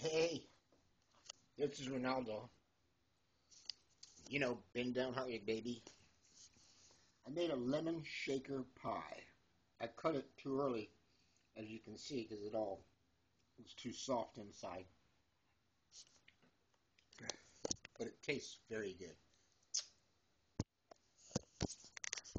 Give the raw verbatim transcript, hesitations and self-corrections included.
Hey, this is Ronaldo. You know, bend down hard, baby. I made a lemon shaker pie. I cut it too early, as you can see, because it all was too soft inside. But it tastes very good.